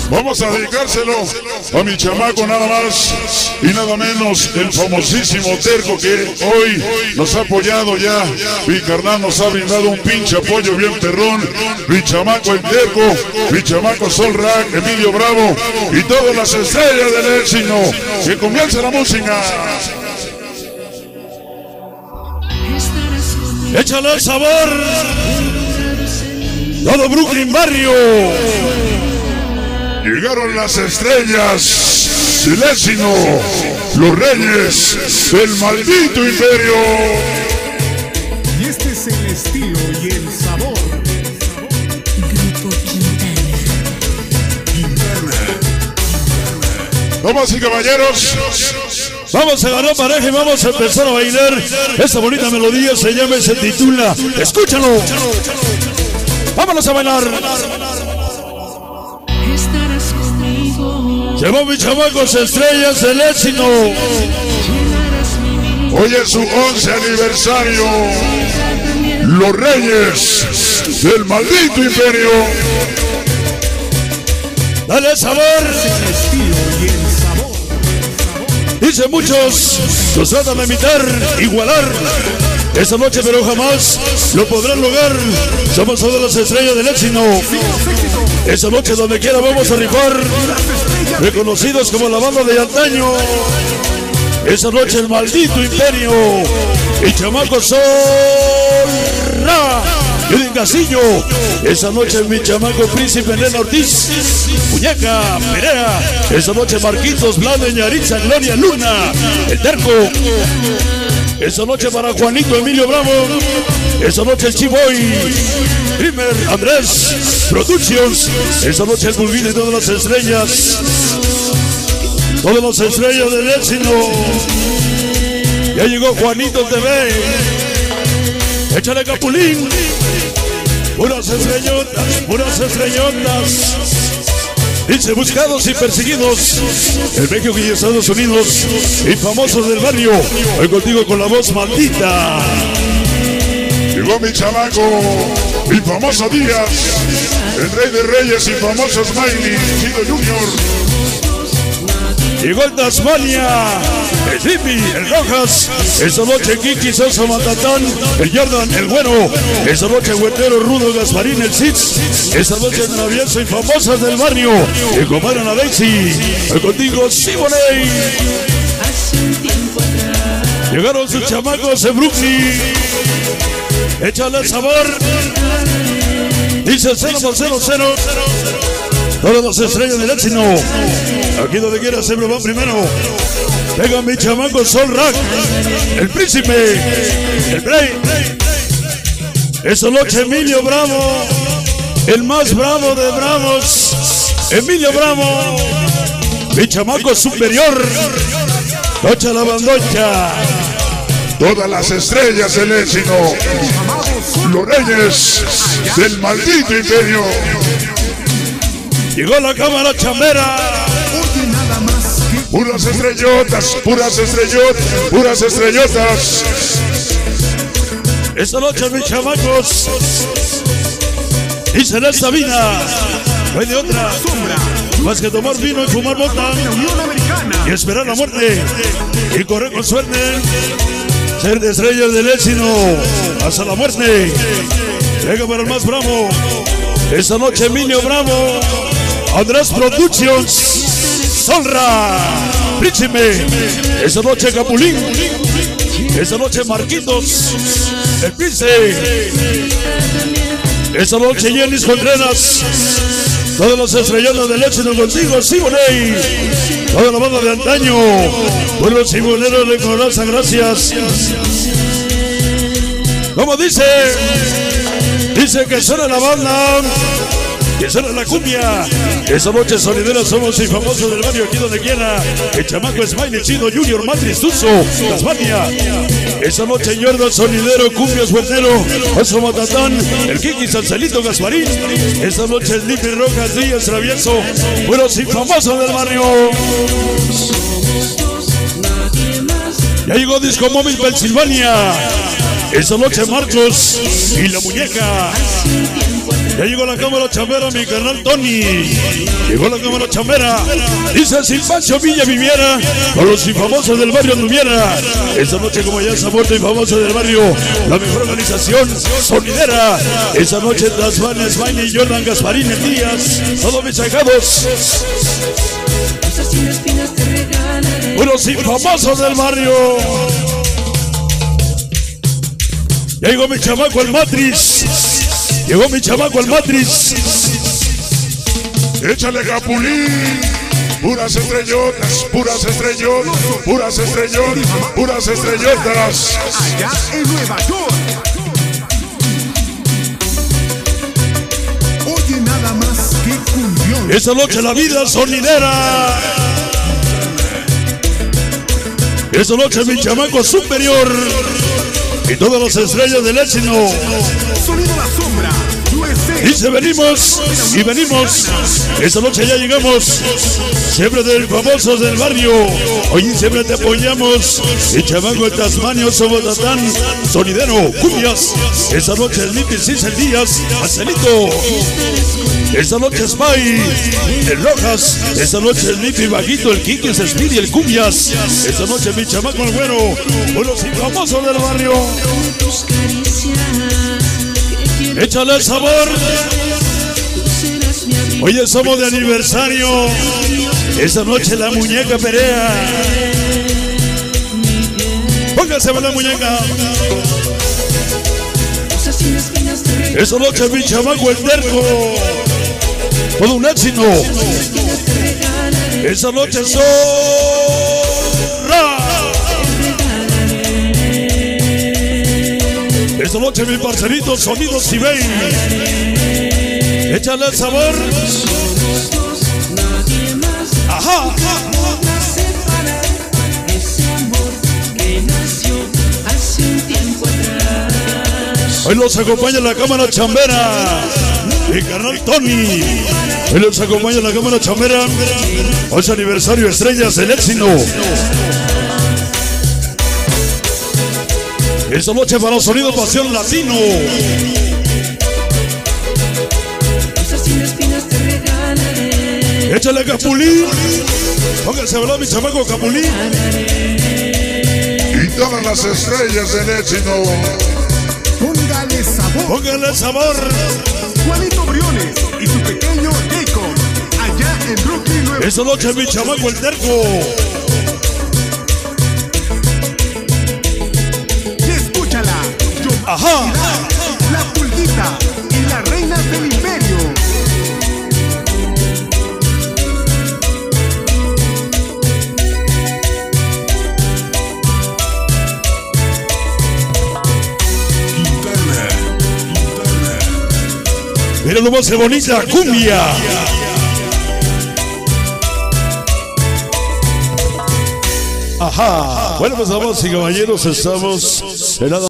Vamos a dedicárselo a mi chamaco nada más y nada menos, el famosísimo Terco, que hoy nos ha apoyado ya. Mi carnal nos ha brindado un pinche apoyo bien perrón. Mi chamaco el Terco, mi chamaco Sol Rack, Emilio Bravo y todas las estrellas del éxito. Que comience la música. Échale el sabor. Todo Brooklyn Barrio. Llegaron las estrellas del éxito, los reyes del maldito imperio. Y este es el estilo y el sabor. Grupo Quintana. Damas y caballeros, Vamos a ganar pareja y vamos a empezar a bailar. Esta bonita melodía se llama y se titula Escúchalo. Vámonos a bailar. Estarás conmigo. Llevó mis chamacos estrellas del éxito. hoy es su 11 aniversario. Los reyes del maldito imperio. Dale sabor. El estilo y el sabor. Dice muchos, nos tratan de imitar, igualar. Esta noche pero jamás lo podrán lograr. Somos todas las estrellas del éxito. Esta noche donde quiera vamos a rifar. Reconocidos como la banda de antaño. Esa noche el maldito imperio. Y chamaco Sol Ra. Edwin Castillo. Esa noche mi chamaco Príncipe Elena Ortiz. Muñeca Perea. Esa noche Marquitos Blade, Yaritza, Gloria Luna. El Terco. Esa noche para Juanito Emilio Bravo. Esa noche el Chiboy. Primer Andrés Productions. Esa noche el Bulbín y todas las estrellas. Todas las estrellas del éxito. Ya llegó Juanito TV. Échale Capulín. Puras estrellotas, puras estrellotas. Dice buscados y perseguidos en México y Estados Unidos y famosos del barrio. Hoy contigo con la voz maldita. Llegó mi chamaco, mi famoso Díaz, el rey de reyes y famoso Smiley, Chido Junior. Llegó el Tasmania, el Zipi, el Rojas. Esta noche Kiki, Sosa, Matatán, el Jordan, el Güero. Esta noche Huetero, Rudo, Gasparín, el Sitz. Esta noche el Travieso y famosas del barrio. Y comparan a Daisy. Hoy contigo Siboney. Llegaron sus chamacos de Brooklyn. Échale el sabor. Dice 0 por 0, 0. Todas las estrellas del éxito. Aquí donde quiera siempre van primero. Venga mi chamaco Sol Rack. El Príncipe. El Play. Esta noche Emilio Bravo. El más bravo de bravos. Emilio Bravo. Mi chamaco superior. Tocha la bandocha. Todas las estrellas del éxito, los reyes del maldito imperio. Llegó la cámara chambera. Oye nada más que Puras estrellotas, puras estrellotas, puras estrellotas. Esta noche mis chamacos. Dice en esta vida. No hay de otra. Más que tomar vino y fumar bota. Unión Americana. Y esperar la muerte. Y correr con suerte. Ser de estrellas del éxito. Hasta la muerte. Venga para el más bravo. Esta noche Emilio Bravo. Andrés Productions. Solra. Príncipe. Esta noche Capulín. Esta noche Marquitos. El Príncipe. Esta noche Yenis Contreras. Todas las estrelladas del éxito contigo, Siboney. Toda la banda de antaño. Buenos siboneros de corazón, gracias. Como dice que suena la banda, que suena la cumbia. Esta noche sonideros somos y famosos del barrio aquí donde quiera. El chamaco Smiley, Chido Junior, Matrix, Tuzo, Tasmania. Esta noche Jordan, sonidero, cumbia, suertero, Oso Matatán, el Kiki, Salsalito, Gasparín. Esta noche el Lipi, Rojas, Díaz, Travieso, buenos y famosos del barrio. Ya llegó Disco Móvil Pensilvania. Esta noche Marcos y la muñeca. Ya llegó la cámara chambera, mi carnal Tony. Llegó la cámara chambera. Dice si Pancho Villa viviera, con los infamosos del barrio anduviera. Esta noche, como ya está muerto infamoso del barrio, la mejor organización sonidera. Esta noche Tasmania, Smiley y Jordan Gasparín en Díaz. Todos mis sacados. Unos infamosos del barrio. Ya llegó mi chamaco el Matrix. Llegó mi chamaco el Matrix. Échale Capulín. Puras estrellotas, puras estrellotas, puras estrellotas, puras estrellotas. Allá en Nueva York. Oye nada más que cumbión. Esta noche la vida sonidera. Esta noche mi chamaco superior. Y todas las estrellas del éxito. Sonido La Sombra, USA. Dice venimos y venimos. Esta noche ya llegamos. Siempre del famosos del barrio. Hoy siempre te apoyamos. Y chamaco de Tasmania, Sobotatán, sonidero, cumbias. Esta noche el Nipi Cicel Díaz, Marcelito. Esta noche es May, el Rojas. Esta noche el Nipi Vaguito, el Kiki, el Speedy, el Cumbias. Esta noche mi chamaco el güero, uno sin famoso del barrio. Échale el sabor. Hoy somos de aniversario. Esta noche la muñeca perea. Póngase la muñeca. Esta noche mi chamaco el terco. Todo un éxito. Esa noche zorra. Esta noche mi parcerito Sonido Sibey. Échale el sabor. Ajá. Hoy los acompaña la cámara chambera. Mi carnal Tony. Hoy los acompaña la cámara chambera. Hoy es aniversario Estrellas del Éxito. Esta noche para Sonido Pasión Latino. Échale Capulín. Póngase a hablar mi chamaco Capulín. Y todas las estrellas del éxito. Póngale sabor. Póngale sabor. Juanito Briones y su pequeño Jacob. Allá en Brooklyn, Nueva York. Esta noche mi chamaco el terco. Y escúchala. Ajá. La Pulguita y la reina del imperio. Mira lo más bonita, cumbia. Ajá. Bueno, pues damas y caballeros, estamos en nada.